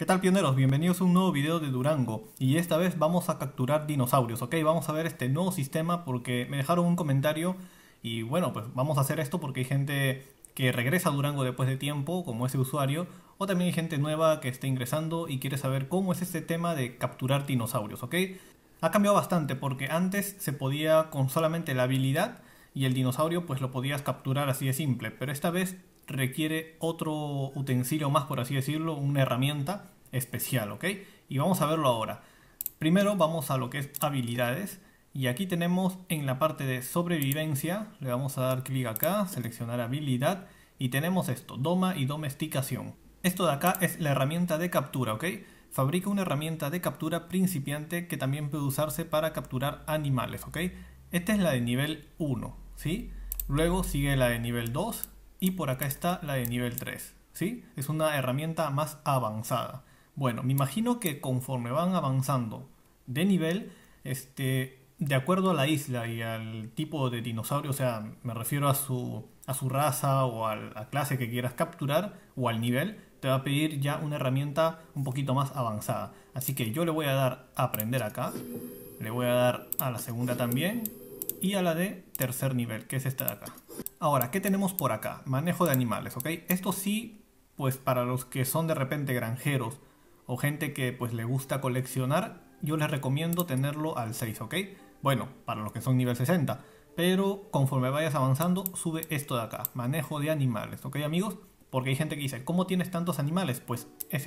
tal, pioneros? Bienvenidos a un nuevo video de Durango. Y esta vez vamos a capturar dinosaurios, ¿ok? Vamos a ver este nuevo sistema porque me dejaron un comentario. Y bueno, pues vamos a hacer esto porque hay gente que regresa a Durango después de tiempo, como ese usuario. O también hay gente nueva que está ingresando y quiere saber cómo es este tema de capturar dinosaurios, ¿ok? Ha cambiado bastante porque antes se podía con solamente la habilidad y el dinosaurio pues lo podías capturar así de simple. Pero esta vez requiere otro utensilio más, por así decirlo, una herramienta especial, ¿ok? Y vamos a verlo ahora. Primero vamos a lo que es habilidades y aquí tenemos en la parte de sobrevivencia, le vamos a dar clic acá, seleccionar habilidad y tenemos esto, doma y domesticación. Esto de acá es la herramienta de captura, ¿ok? Fabrica una herramienta de captura principiante que también puede usarse para capturar animales, ¿ok? Esta es la de nivel 1, ¿sí? Luego sigue la de nivel 2 y por acá está la de nivel 3, ¿sí? Es una herramienta más avanzada. Bueno, me imagino que conforme van avanzando de nivel, de acuerdo a la isla y al tipo de dinosaurio, o sea, me refiero a su raza o a la clase que quieras capturar o al nivel, te va a pedir ya una herramienta un poquito más avanzada. Así que yo le voy a dar a aprender acá, le voy a dar a la segunda también y a la de tercer nivel, que es esta de acá. Ahora, ¿qué tenemos por acá? Manejo de animales, ¿ok? Esto sí, pues para los que son de repente granjeros o gente que pues le gusta coleccionar, yo les recomiendo tenerlo al 6, ¿ok? Bueno, para los que son nivel 60, pero conforme vayas avanzando, sube esto de acá, manejo de animales, ¿ok, amigos? Porque hay gente que dice, ¿cómo tienes tantos animales? Pues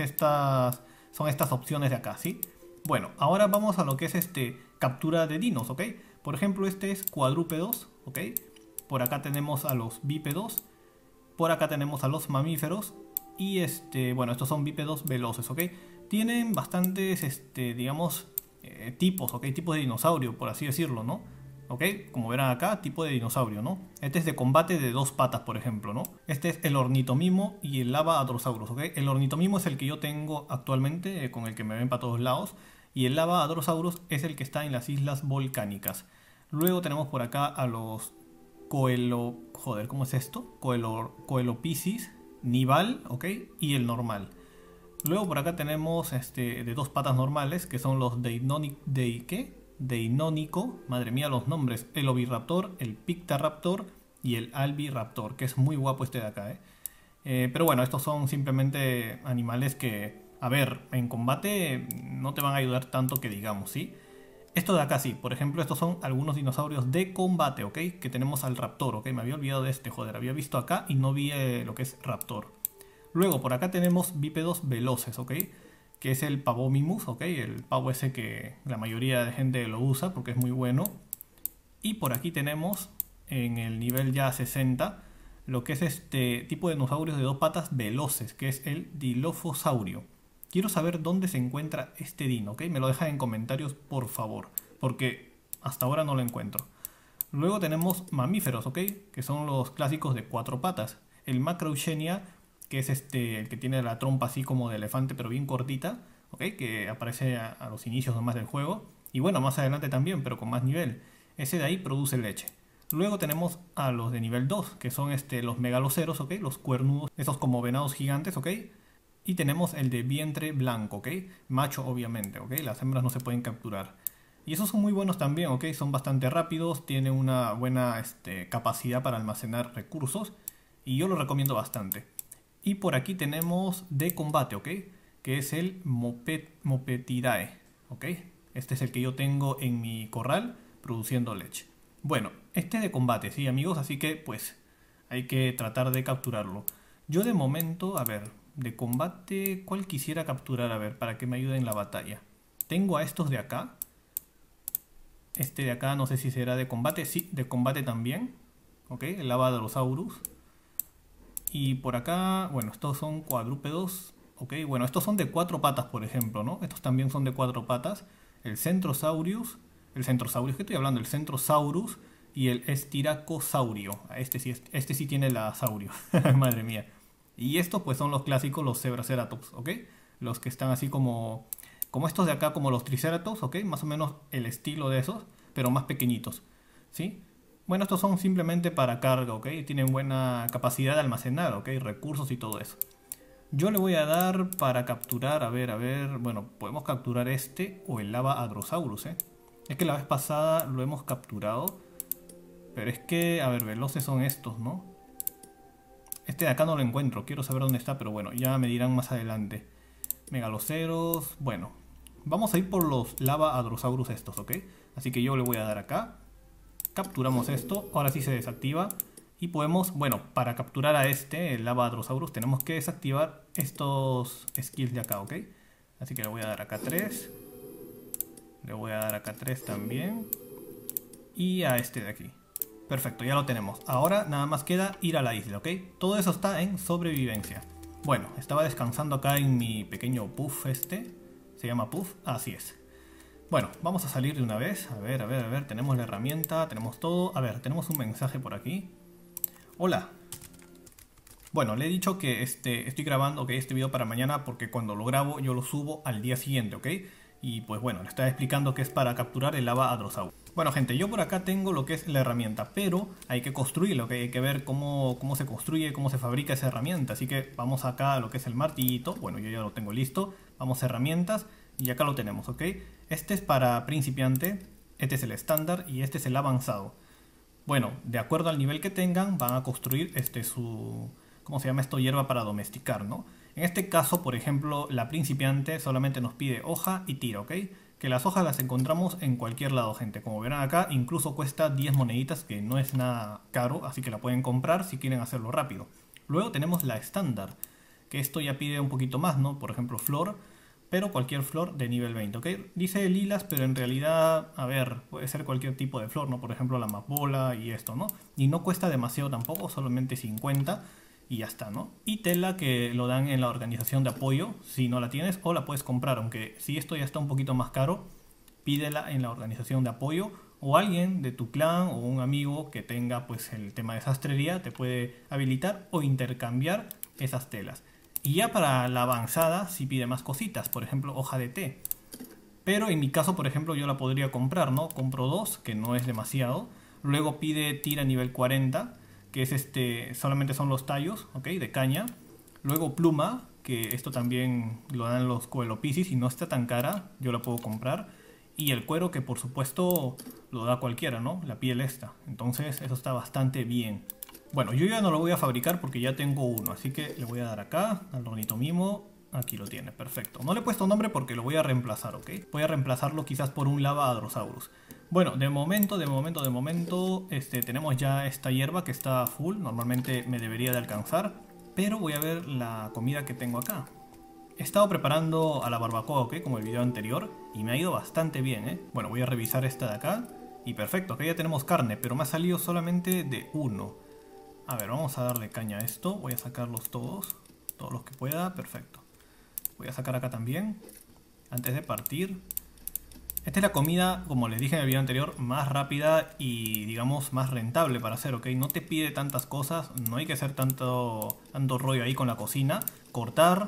son estas opciones de acá, ¿sí? Bueno, ahora vamos a lo que es captura de dinos, ¿ok? Por ejemplo, este es cuadrúpedos, ¿ok? Por acá tenemos a los bípedos, por acá tenemos a los mamíferos y bueno, estos son bípedos veloces, ¿ok? Tienen bastantes, digamos, tipos, ¿ok? Tipos de dinosaurio, por así decirlo, ¿no? ¿Ok? Como verán acá, tipo de dinosaurio, ¿no? Este es de combate de dos patas, por ejemplo, ¿no? Este es el ornitomimo y el lava adrosaurus, ¿ok? El ornitomimo es el que yo tengo actualmente, con el que me ven para todos lados, y el lava adrosaurus es el que está en las islas volcánicas. Luego tenemos por acá a los joder, ¿cómo es esto? Coelophysis, nival, ¿ok? Y el normal. Luego por acá tenemos de dos patas normales, que son los Deinónico, madre mía los nombres, el Oviraptor, el Pictaraptor y el Albiraptor, que es muy guapo este de acá, pero bueno, estos son simplemente animales que, a ver, en combate no te van a ayudar tanto que digamos, ¿sí? Esto de acá sí, por ejemplo, estos son algunos dinosaurios de combate, ¿ok? Que tenemos al Raptor, ¿ok? Me había olvidado de joder, había visto acá y no vi lo que es Raptor. Luego por acá tenemos bípedos veloces, ¿ok? Que es el Pavomimus, ¿ok? El pavo ese que la mayoría de gente lo usa porque es muy bueno. Y por aquí tenemos en el nivel ya 60 lo que es este tipo de dinosaurios de dos patas veloces, que es el Dilophosaurus. Quiero saber dónde se encuentra este dino, ¿ok? Me lo dejan en comentarios, por favor, porque hasta ahora no lo encuentro. Luego tenemos mamíferos, ¿ok? Que son los clásicos de cuatro patas. El Macrauchenia, que es el que tiene la trompa así como de elefante, pero bien cortita, ¿ok? Que aparece a los inicios nomás del juego. Y bueno, más adelante también, pero con más nivel. Ese de ahí produce leche. Luego tenemos a los de nivel 2, que son los megaloceros, ¿ok? Los cuernudos, esos como venados gigantes, ¿ok? Y tenemos el de vientre blanco, ¿ok? Macho, obviamente, ¿ok? Las hembras no se pueden capturar. Y esos son muy buenos también, ¿ok? Son bastante rápidos, tienen una buena capacidad para almacenar recursos. Y yo lo recomiendo bastante. Y por aquí tenemos de combate, ¿ok? Que es el Mopetidae, ¿ok? Este es el que yo tengo en mi corral produciendo leche. Bueno, este de combate, sí, amigos, así que pues hay que tratar de capturarlo. Yo de momento, a ver, de combate, ¿cuál quisiera capturar? A ver, para que me ayude en la batalla. Tengo a estos de acá. Este de acá no sé si será de combate. Sí, de combate también. Ok, el Lavadrosaurus. Y por acá, bueno, estos son cuadrúpedos. Ok, bueno, estos son de cuatro patas, por ejemplo, ¿no? Estos también son de cuatro patas. El Centrosaurus. El Centrosaurus, ¿qué estoy hablando? El Centrosaurus y el Estiracosaurio. Este sí tiene la saurio. Madre mía. Y estos pues son los clásicos, los Zebraceratops, ¿ok? Los que están así como estos de acá, como los Triceratops, ¿ok? Más o menos el estilo de esos, pero más pequeñitos, ¿sí? Bueno, estos son simplemente para carga, ¿ok? Tienen buena capacidad de almacenar, ¿ok? Recursos y todo eso. Yo le voy a dar para capturar, a ver, bueno, podemos capturar este o el Lava Hadrosaurus, ¿eh? Es que la vez pasada lo hemos capturado, pero es que, a ver, veloces son estos, ¿no? Este de acá no lo encuentro, quiero saber dónde está, pero bueno, ya me dirán más adelante. Megaloceros, bueno. Vamos a ir por los Lava Hadrosaurus estos, ¿ok? Así que yo le voy a dar acá. Capturamos esto, ahora sí se desactiva. Y podemos, bueno, para capturar a este, el Lava Hadrosaurus, tenemos que desactivar estos skills de acá, ¿ok? Así que le voy a dar acá 3. Le voy a dar acá 3 también. Y a este de aquí. Perfecto, ya lo tenemos. Ahora nada más queda ir a la isla, ¿ok? Todo eso está en sobrevivencia. Bueno, estaba descansando acá en mi pequeño puff este. ¿Se llama puff? Así es. Bueno, vamos a salir de una vez. A ver, tenemos la herramienta, tenemos todo. A ver, tenemos un mensaje por aquí. Hola. Bueno, le he dicho que estoy grabando este video para mañana porque cuando lo grabo yo lo subo al día siguiente, ¿ok? Y pues bueno, le estaba explicando que es para capturar el Lava Hadrosaurus. Bueno gente, yo por acá tengo lo que es la herramienta, pero hay que construirlo, ¿ok? Hay que ver cómo se construye, cómo se fabrica esa herramienta. Así que vamos acá a lo que es el martillito. Bueno, yo ya lo tengo listo. Vamos a herramientas y acá lo tenemos, ¿ok? Este es para principiante, este es el estándar y este es el avanzado. Bueno, de acuerdo al nivel que tengan, van a construir ¿cómo se llama esto? Hierba para domesticar, ¿no? En este caso, por ejemplo, la principiante solamente nos pide hoja y tira, ¿ok? Que las hojas las encontramos en cualquier lado, gente. Como verán acá, incluso cuesta 10 moneditas, que no es nada caro, así que la pueden comprar si quieren hacerlo rápido. Luego tenemos la estándar, que esto ya pide un poquito más, ¿no? Por ejemplo, flor, pero cualquier flor de nivel 20, ¿ok? Dice lilas, pero en realidad, a ver, puede ser cualquier tipo de flor, ¿no? Por ejemplo, la amapola y esto, ¿no? Y no cuesta demasiado tampoco, solamente 50 y ya está, ¿no? Y tela que lo dan en la organización de apoyo, si no la tienes, o la puedes comprar, aunque si esto ya está un poquito más caro, pídela en la organización de apoyo, o alguien de tu clan o un amigo que tenga pues el tema de sastrería te puede habilitar o intercambiar esas telas. Y ya para la avanzada sí pide más cositas, por ejemplo hoja de té. Pero en mi caso, por ejemplo, yo la podría comprar, ¿no? Compro 2, que no es demasiado. Luego pide tira nivel 40, que es solamente son los tallos, ¿ok? De caña. Luego pluma, que esto también lo dan los coelopisis y no está tan cara, yo la puedo comprar. Y el cuero, que por supuesto lo da cualquiera, ¿no? La piel esta. Entonces eso está bastante bien. Bueno, yo ya no lo voy a fabricar porque ya tengo uno, así que le voy a dar acá, al hornito mimo. Aquí lo tiene, perfecto. No le he puesto nombre porque lo voy a reemplazar, ¿ok? Voy a reemplazarlo quizás por un Lava Hadrosaurus. Bueno, de momento, tenemos ya esta hierba que está full. Normalmente me debería de alcanzar, pero voy a ver la comida que tengo acá. He estado preparando a la barbacoa, ¿ok? Como el video anterior, y me ha ido bastante bien, ¿eh? Bueno, voy a revisar esta de acá. Y perfecto, acá ya tenemos carne, pero me ha salido solamente de uno. A ver, vamos a darle caña a esto. Voy a sacarlos todos los que pueda, perfecto. Voy a sacar acá también, antes de partir. Esta es la comida, como les dije en el video anterior, más rápida y digamos más rentable para hacer, ¿ok? No te pide tantas cosas, no hay que hacer tanto rollo ahí con la cocina. Cortar,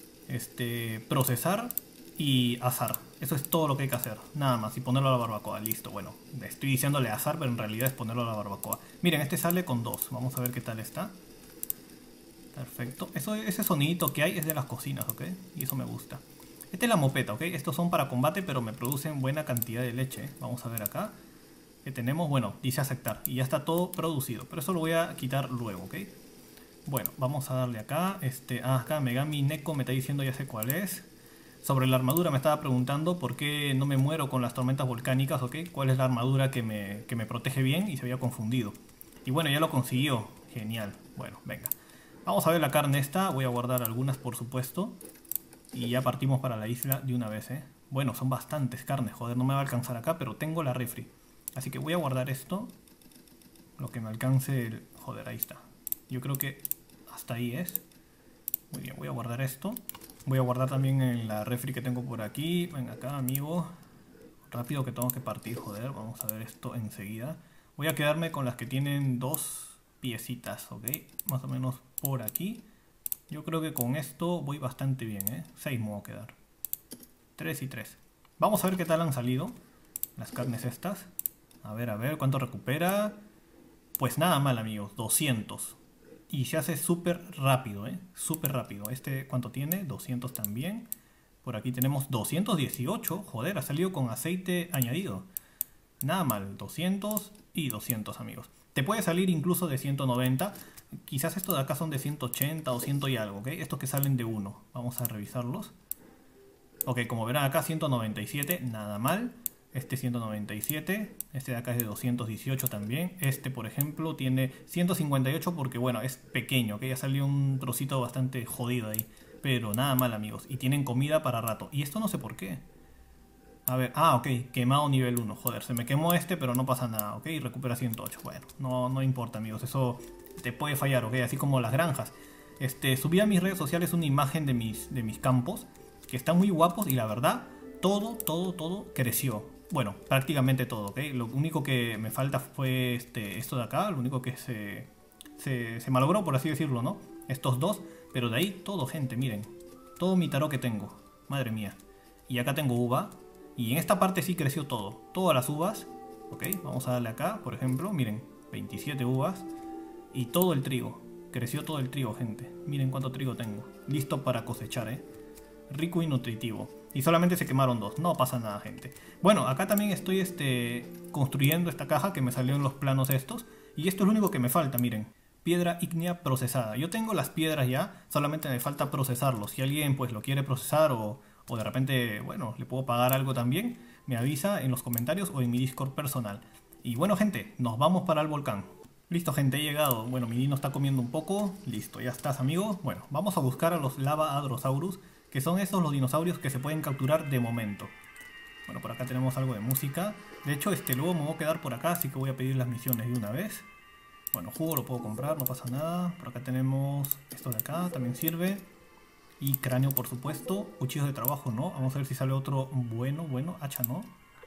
procesar y asar. Eso es todo lo que hay que hacer, nada más. Y ponerlo a la barbacoa, listo. Bueno, estoy diciéndole asar, pero en realidad es ponerlo a la barbacoa. Miren, este sale con 2, vamos a ver qué tal está. Perfecto, ese sonidito que hay es de las cocinas, ¿ok? Y eso me gusta. Esta es la mopeta, ¿ok? Estos son para combate, pero me producen buena cantidad de leche, ¿eh? Vamos a ver acá. Que tenemos, bueno, dice aceptar. Y ya está todo producido, pero eso lo voy a quitar luego, ¿ok? Bueno, vamos a darle acá. Acá Megami Neko me está diciendo, ya sé cuál es. Sobre la armadura me estaba preguntando por qué no me muero con las tormentas volcánicas, ¿ok? ¿Cuál es la armadura que me protege bien? Y se había confundido. Y bueno, ya lo consiguió. Genial. Bueno, venga. Vamos a ver la carne esta, voy a guardar algunas por supuesto. Y ya partimos para la isla de una vez, ¿eh? Bueno, son bastantes carnes, joder, no me va a alcanzar acá, pero tengo la refri. Así que voy a guardar esto. Lo que me alcance Joder, ahí está. Yo creo que hasta ahí es. Muy bien, voy a guardar esto. Voy a guardar también en la refri que tengo por aquí. Venga acá, amigo. Rápido que tengo que partir, joder, vamos a ver esto enseguida. Voy a quedarme con las que tienen 2 piecitas, ¿ok? Más o menos por aquí. Yo creo que con esto voy bastante bien, ¿eh? 6 me voy a quedar. 3 y 3. Vamos a ver qué tal han salido las carnes estas. A ver, ¿cuánto recupera? Pues nada mal, amigos, 200. y se hace súper rápido, súper rápido. Este, ¿cuánto tiene? 200 también. Por aquí tenemos 218. Joder, ha salido con aceite añadido. Nada mal, 200 y 200, amigos. Te puede salir incluso de 190. Quizás estos de acá son de 180 o 100 y algo, ¿ok? Estos que salen de 1. Vamos a revisarlos. Ok, como verán acá 197, nada mal. Este 197, este de acá es de 218 también. Este, por ejemplo, tiene 158 porque, bueno, es pequeño, que ya salió un trocito bastante jodido ahí. Pero nada mal, amigos. Y tienen comida para rato. Y esto no sé por qué. A ver, ok, quemado nivel 1. Joder, se me quemó este, pero no pasa nada, ok. Recupera 108. Bueno, no importa, amigos. Eso te puede fallar, ok. Así como las granjas. Subí a mis redes sociales una imagen de mis campos, que están muy guapos y la verdad, todo creció. Bueno, prácticamente todo, ¿ok? Lo único que me falta fue esto de acá, lo único que se malogró, por así decirlo, ¿no? Estos dos, pero de ahí todo, gente, miren. Todo mi tarot que tengo, madre mía. Y acá tengo uva, y en esta parte sí creció todo. Todas las uvas, ¿ok? Vamos a darle acá, por ejemplo, miren, 27 uvas. Y todo el trigo, creció todo el trigo, gente. Miren cuánto trigo tengo, listo para cosechar, rico y nutritivo. Y solamente se quemaron 2, no pasa nada, gente. Bueno, acá también estoy construyendo esta caja que me salió en los planos estos. Y esto es lo único que me falta, miren. Piedra ígnea procesada. Yo tengo las piedras ya, solamente me falta procesarlos. Si alguien pues lo quiere procesar o de repente, bueno, le puedo pagar algo también, me avisa en los comentarios o en mi Discord personal. Y bueno, gente, nos vamos para el volcán. Listo, gente, he llegado. Bueno, mi Dino está comiendo un poco. Listo, ya estás, amigo. Bueno, vamos a buscar a los Lava Hadrosaurus, que son esos los dinosaurios que se pueden capturar de momento. Bueno, por acá tenemos algo de música. De hecho, luego me voy a quedar por acá, así que voy a pedir las misiones de una vez. Bueno, jugo lo puedo comprar, no pasa nada. Por acá tenemos esto de acá, también sirve. Y cráneo, por supuesto. Cuchillos de trabajo, no. Vamos a ver si sale otro bueno. Hacha, no.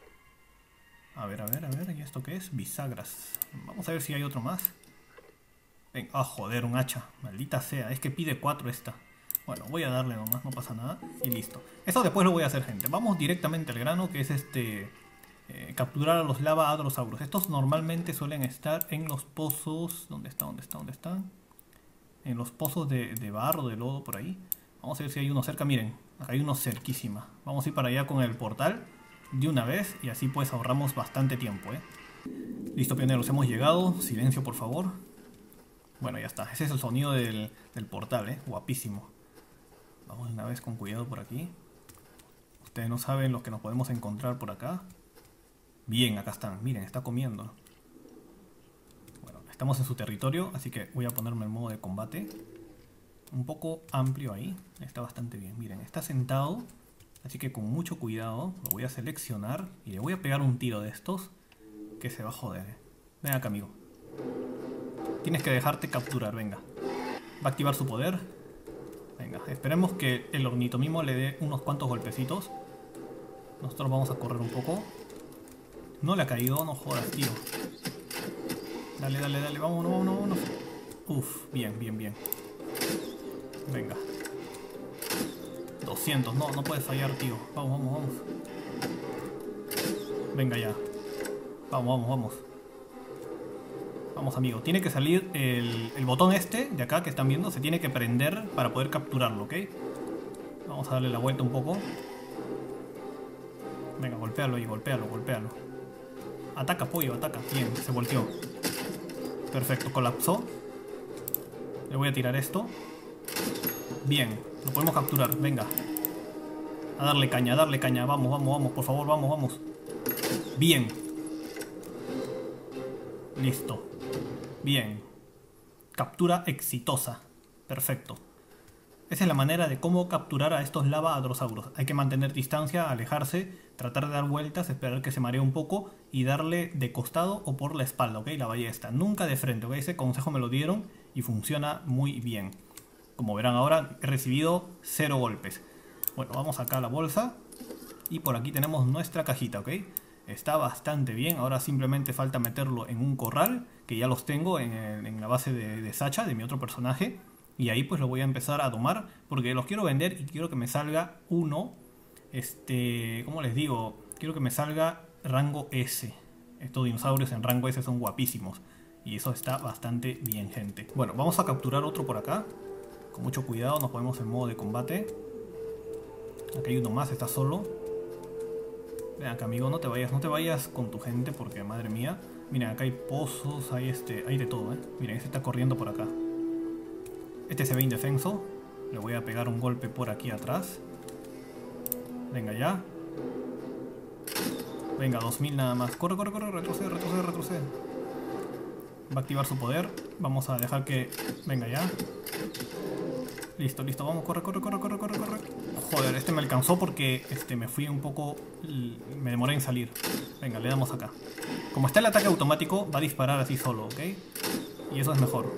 A ver, ¿y esto qué es? Bisagras. Vamos a ver si hay otro más. Ven, joder, un hacha. Maldita sea, es que pide 4 esta. Bueno, voy a darle nomás, no pasa nada. Y listo. Eso después lo voy a hacer, gente. Vamos directamente al grano, que es capturar a los Lava Hadrosaurus. Estos normalmente suelen estar en los pozos. ¿Dónde están? En los pozos de barro, de lodo, por ahí. Vamos a ver si hay uno cerca. Miren, acá hay uno cerquísima. Vamos a ir para allá con el portal de una vez y así pues ahorramos bastante tiempo, Listo, pioneros, hemos llegado. Silencio, por favor. Bueno, ya está. Ese es el sonido del portal, guapísimo. Vamos de una vez con cuidado por aquí. Ustedes no saben lo que nos podemos encontrar por acá. Bien, acá están. Miren, está comiendo. Bueno, estamos en su territorio, así que voy a ponerme en modo de combate. Un poco amplio ahí. Está bastante bien. Miren, está sentado. Así que con mucho cuidado lo voy a seleccionar y le voy a pegar un tiro de estos que se va a joder. Ven acá, amigo. Tienes que dejarte capturar, venga. Va a activar su poder. Venga, esperemos que el ornitomimo le dé unos cuantos golpecitos. Nosotros vamos a correr un poco. No le ha caído, no jodas, tío. Dale, vámonos. Uf, bien. Venga. 200, no puedes fallar, tío. Vamos. Venga ya. Vamos. Vamos, amigo. Tiene que salir el botón de acá que están viendo. Se tiene que prender para poder capturarlo, ¿ok? Vamos a darle la vuelta un poco. Venga, golpéalo ahí, golpéalo. Ataca, pollo, ataca. Bien, se volteó. Perfecto, colapsó. Le voy a tirar esto. Bien, lo podemos capturar, venga. A darle caña, vamos, por favor, vamos. Bien. Listo. Bien. Captura exitosa. Perfecto. Esa es la manera de cómo capturar a estos Lava Hadrosaurus. Hay que mantener distancia, alejarse, tratar de dar vueltas, esperar que se maree un poco y darle de costado o por la espalda, ¿ok? La ballesta. Nunca de frente, ¿ok? Ese consejo me lo dieron y funciona muy bien. Como verán ahora, he recibido 0 golpes. Bueno, vamos acá a la bolsa. Y por aquí tenemos nuestra cajita, ¿ok? Está bastante bien. Ahora simplemente falta meterlo en un corral, que ya los tengo en la base de Sacha, de mi otro personaje. Y ahí pues lo voy a empezar a domar, porque los quiero vender y quiero que me salga uno. ¿Cómo les digo? Quiero que me salga rango S. Estos dinosaurios en rango S son guapísimos. Y eso está bastante bien, gente. Bueno, vamos a capturar otro por acá. Con mucho cuidado, nos ponemos en modo de combate. Aquí hay uno más, está solo. Ven acá, amigo, no te vayas con tu gente porque, madre mía. Miren, acá hay pozos, hay de todo, Miren, este está corriendo por acá. Este se ve indefenso. Le voy a pegar un golpe por aquí atrás. Venga ya. Venga, 2000 nada más. Corre, corre, corre, retrocede, retrocede, retrocede. Va a activar su poder. Vamos a dejar que... Venga ya. Listo, listo, vamos, corre, corre, corre, corre, corre, corre. Joder, este me alcanzó porque me fui un poco... Me demoré en salir. Venga, le damos acá. Como está el ataque automático, va a disparar así solo, ¿ok? Y eso es mejor.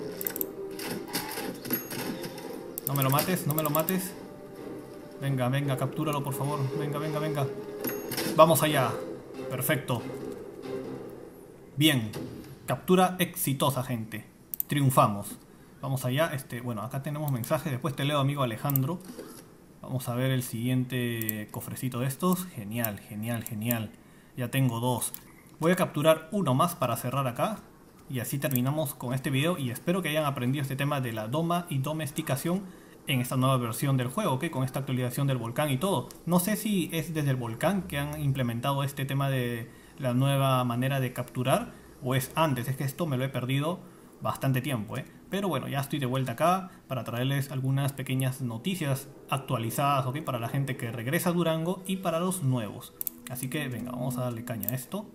No me lo mates, no me lo mates. Venga, venga, captúralo por favor. Venga, venga, venga. Vamos allá. Perfecto. Bien. Captura exitosa, gente. Triunfamos. Vamos allá. Bueno, acá tenemos mensajes. Después te leo, amigo Alejandro. Vamos a ver el siguiente cofrecito de estos. Genial, genial, genial. Ya tengo 2. Voy a capturar uno más para cerrar acá. Y así terminamos con este video. Y espero que hayan aprendido este tema de la doma y domesticación en esta nueva versión del juego, ¿ok? Con esta actualización del volcán y todo. No sé si es desde el volcán que han implementado este tema de la nueva manera de capturar, o es antes. Es que esto me lo he perdido bastante tiempo, Pero bueno, ya estoy de vuelta acá para traerles algunas pequeñas noticias actualizadas, ¿ok? Para la gente que regresa a Durango y para los nuevos. Así que venga, vamos a darle caña a esto.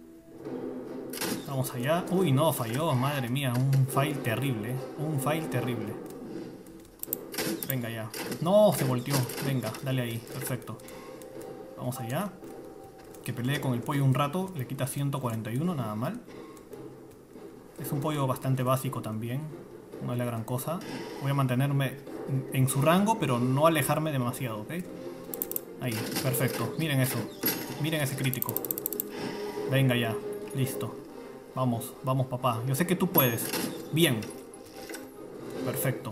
Vamos allá. Uy, no, falló, madre mía, un fail terrible, un fail terrible. Venga ya. No, se volteó. Venga, dale ahí. Perfecto. Vamos allá. Que pelee con el pollo un rato. Le quita 141, nada mal. Es un pollo bastante básico también. No es la gran cosa. Voy a mantenerme en su rango, pero no alejarme demasiado, ¿ok? Ahí, perfecto. Miren eso. Miren ese crítico. Venga ya. Listo. Vamos, vamos papá. Yo sé que tú puedes. Bien. Perfecto.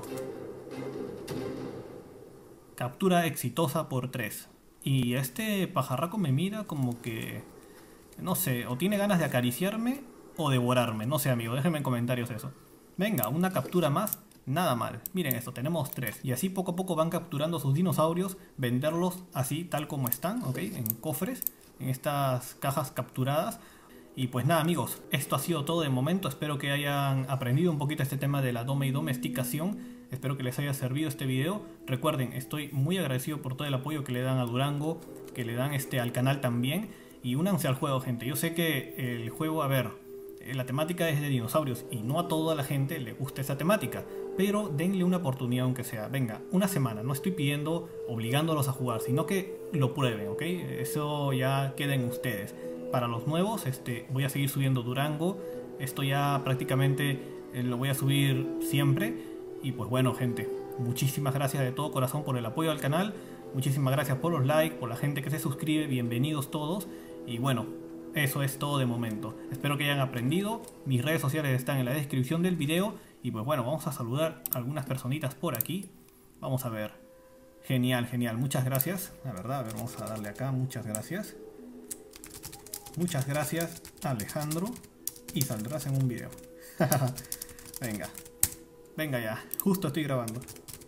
Captura exitosa por 3. Y este pajarraco me mira como que... No sé, o tiene ganas de acariciarme o devorarme. No sé, amigo, déjenme en comentarios eso. Venga, una captura más, nada mal. Miren esto, tenemos 3. Y así poco a poco van capturando sus dinosaurios, venderlos así, tal como están, ¿ok? En cofres, en estas cajas capturadas. Y pues nada, amigos, esto ha sido todo de momento. Espero que hayan aprendido un poquito este tema de la doma y domesticación. Espero que les haya servido este video. Recuerden, estoy muy agradecido por todo el apoyo que le dan a Durango, que le dan al canal también. Y únanse al juego, gente. Yo sé que el juego, a ver, la temática es de dinosaurios y no a toda la gente le gusta esa temática. Pero denle una oportunidad aunque sea. Venga, una semana. No estoy pidiendo, obligándolos a jugar, sino que lo prueben, ¿ok? Eso ya queda en ustedes. Para los nuevos, voy a seguir subiendo Durango. Esto ya prácticamente lo voy a subir siempre. Y pues bueno, gente, muchísimas gracias de todo corazón por el apoyo al canal. Muchísimas gracias por los likes, por la gente que se suscribe. Bienvenidos todos. Y bueno, eso es todo de momento. Espero que hayan aprendido. Mis redes sociales están en la descripción del video. Y pues bueno, vamos a saludar a algunas personitas por aquí. Vamos a ver. Genial, genial. Muchas gracias. La verdad, a ver, vamos a darle acá. Muchas gracias. Muchas gracias, Alejandro. Y saldrás en un video. Venga. Venga ya. Justo estoy grabando.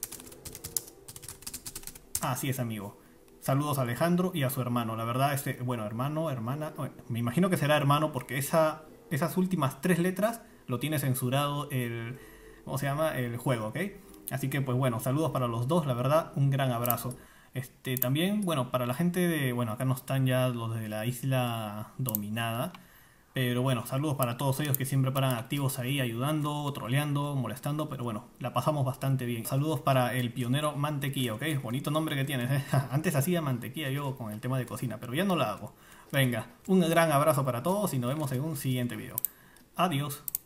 Así es, amigo. Saludos a Alejandro y a su hermano. La verdad, bueno, hermano, hermana... Bueno, me imagino que será hermano porque esas últimas 3 letras lo tiene censurado el... ¿Cómo se llama? El juego, ¿ok? Así que, pues bueno, saludos para los dos. La verdad, un gran abrazo. También, bueno, para la gente de... Bueno, acá no están ya los de la isla dominada. Pero bueno, saludos para todos ellos que siempre paran activos ahí, ayudando, troleando, molestando. Pero bueno, la pasamos bastante bien. Saludos para el pionero Mantequilla, ¿ok? Bonito nombre que tienes, ¿eh? Antes hacía mantequilla yo con el tema de cocina, pero ya no la hago. Venga, un gran abrazo para todos y nos vemos en un siguiente video. Adiós.